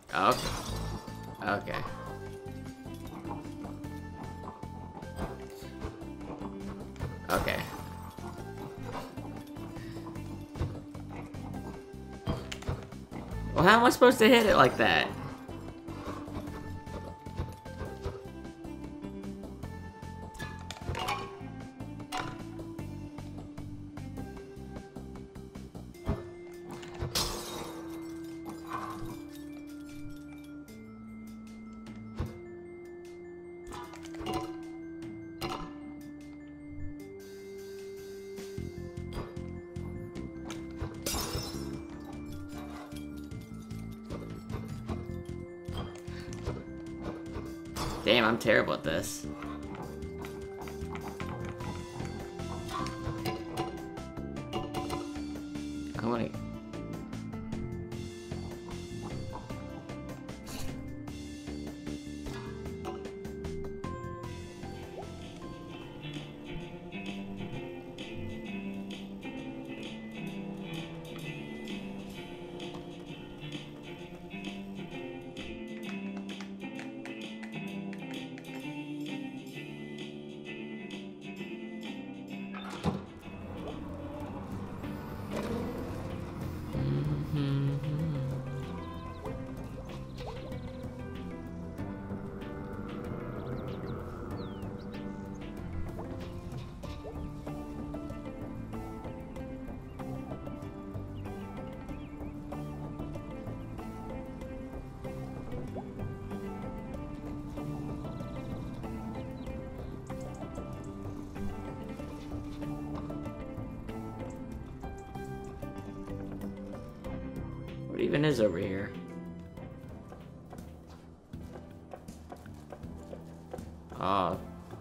Okay. Okay. Okay. Well, how am I supposed to hit it like that? Damn, I'm terrible at this. I wanna... What even is over here? Oh.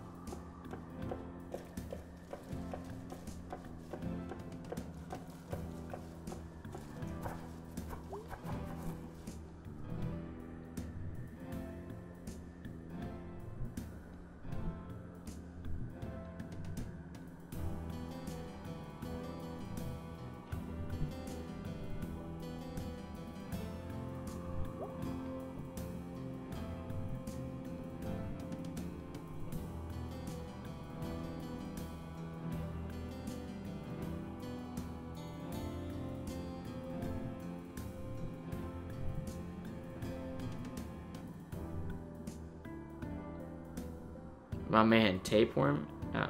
My man, tapeworm? Oh.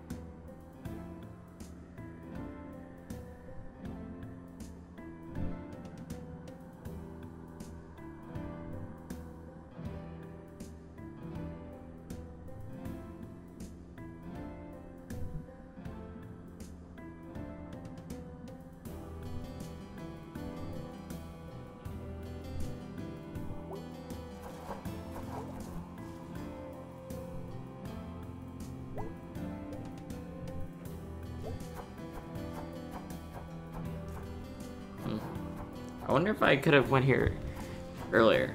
I wonder if I could have went here earlier.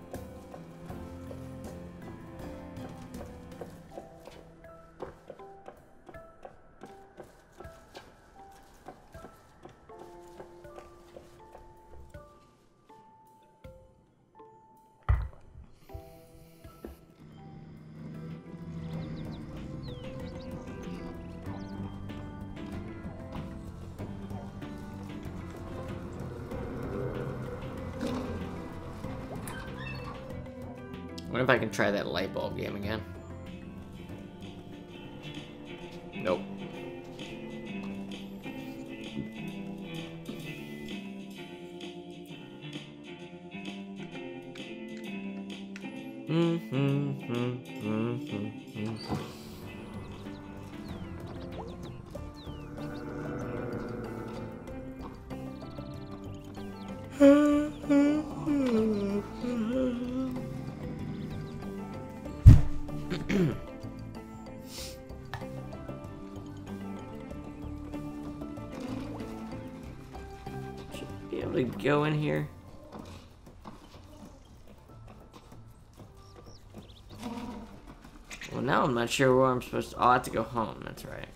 I wonder if I can try that light bulb game again. Nope. Should be able to go in here. Well, now I'm not sure where I'm supposed to. Oh, I have to go home. That's right.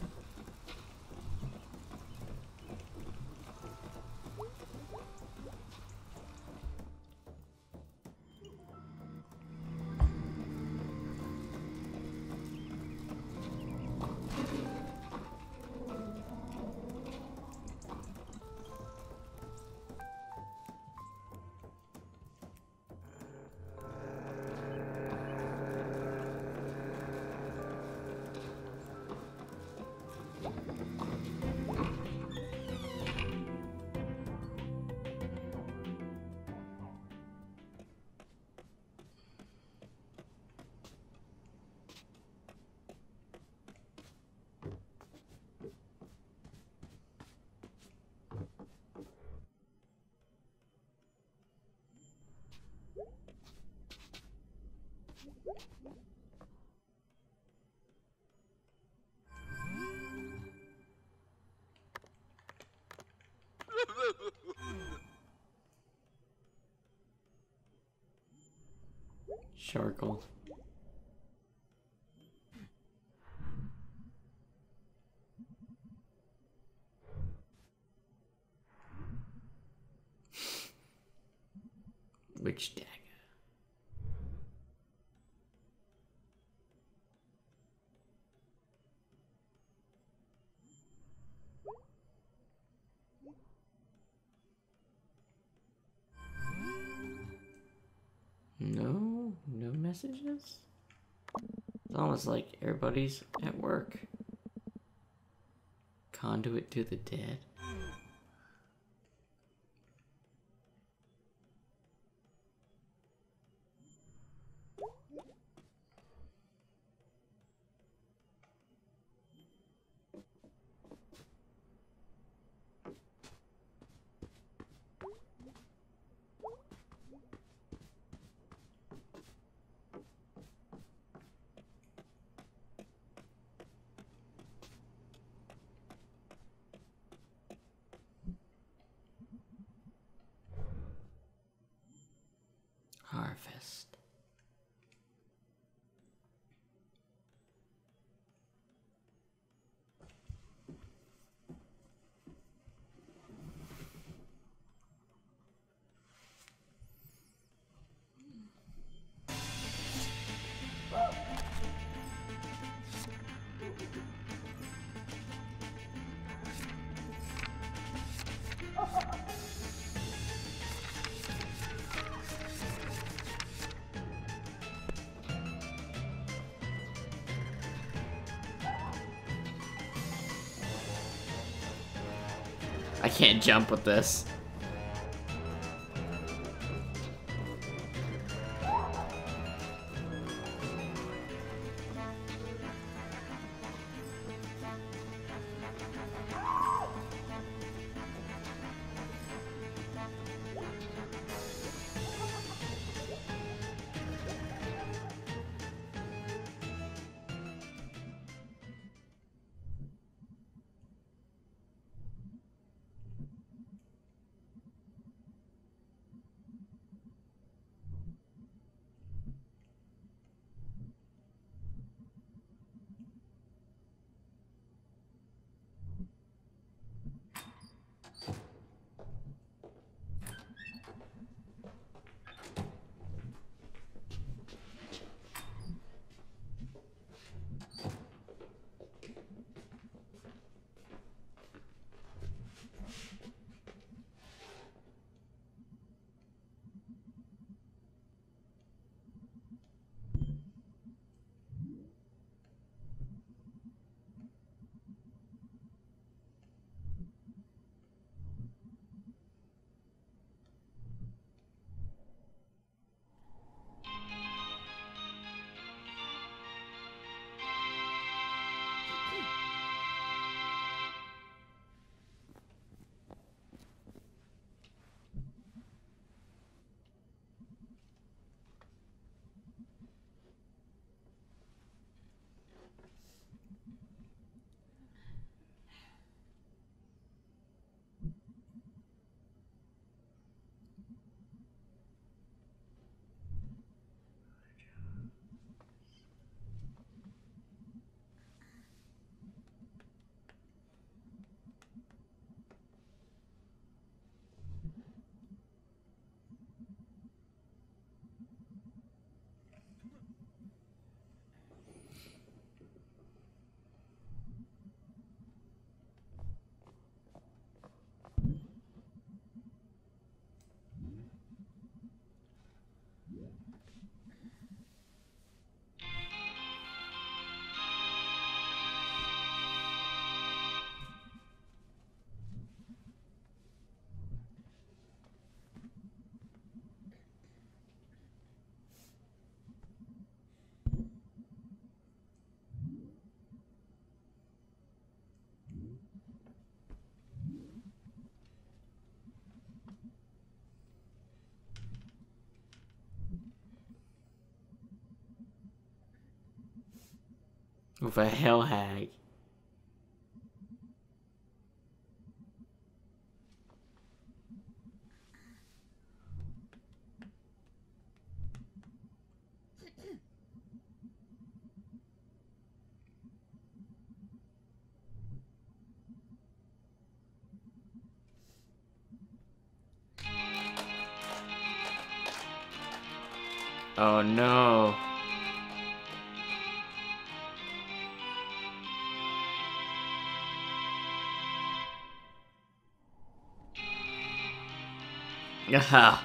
Sharkle. Witch dagger. No messages? It's almost like everybody's at work. Conduit to the dead. Harvest. I can't jump with this. With a hell hag. Oh no. Aha.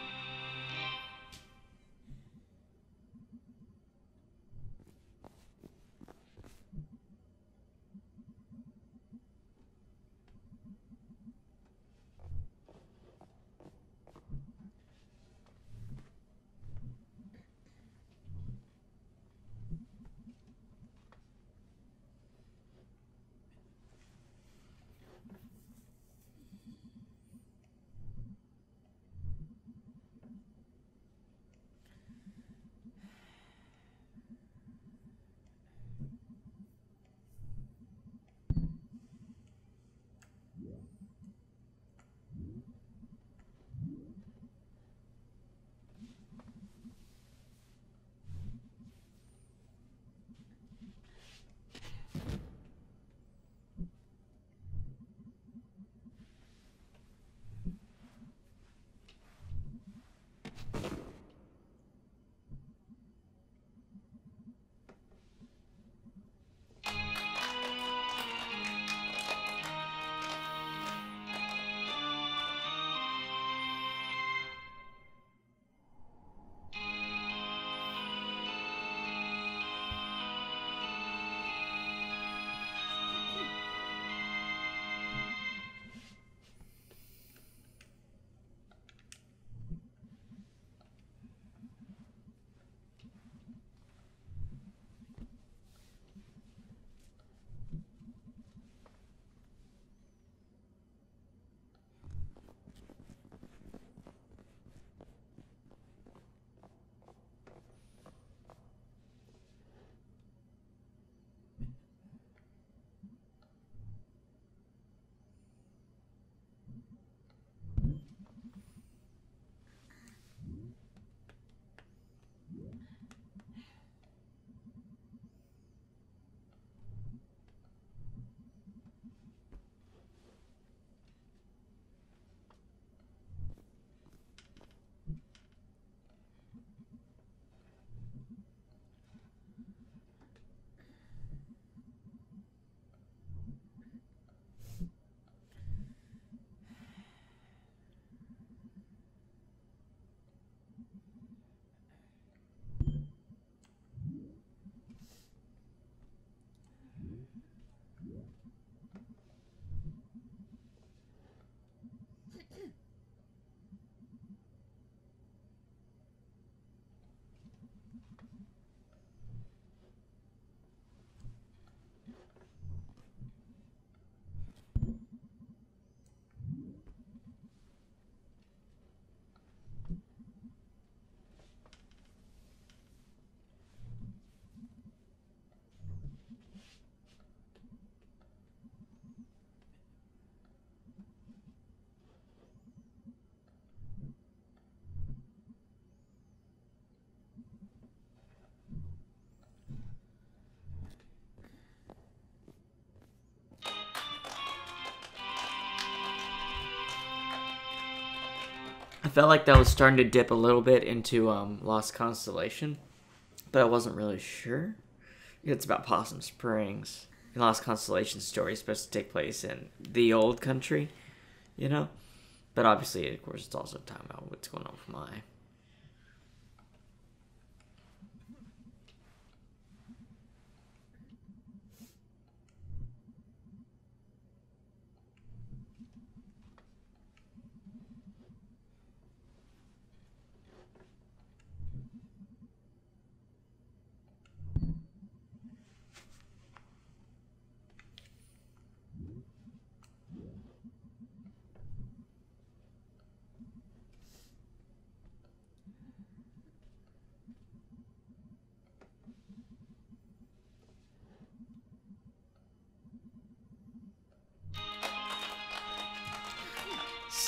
I felt like that was starting to dip a little bit into Lost Constellation, but I wasn't really sure. It's about Possum Springs. Lost Constellation story is supposed to take place in the old country, you know? But obviously, of course, it's also talking about what's going on with Mai.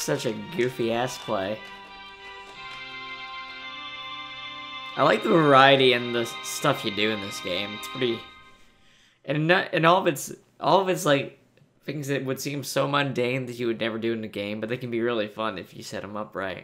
such a goofy ass play. I like the variety and the stuff you do in this game. It's pretty, and all of it's like things that would seem so mundane that you would never do in the game, but they can be really fun if you set them up right.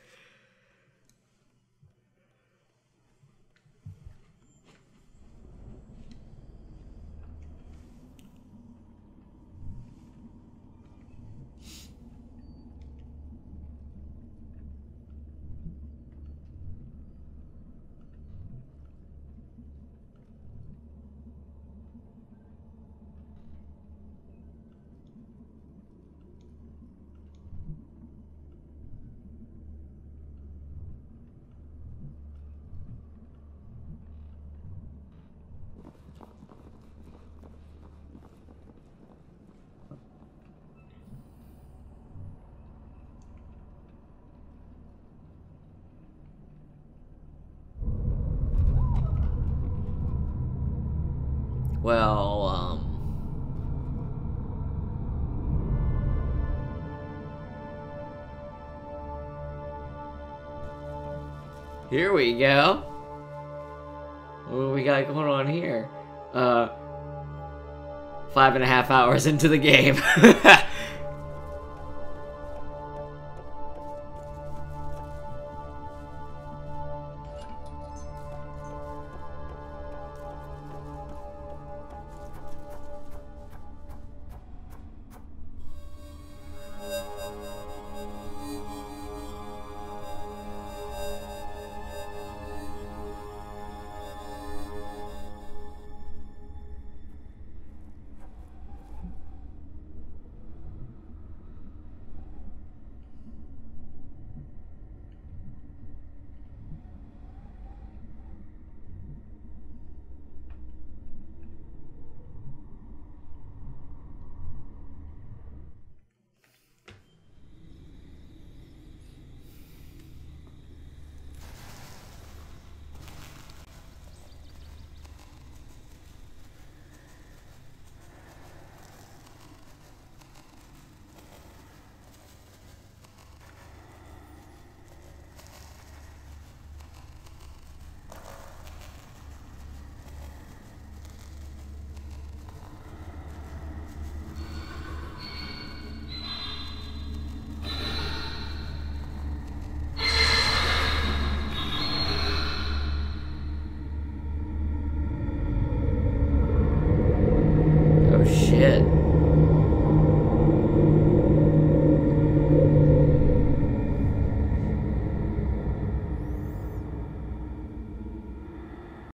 Well, here we go. What do we got going on here? 5.5 hours into the game.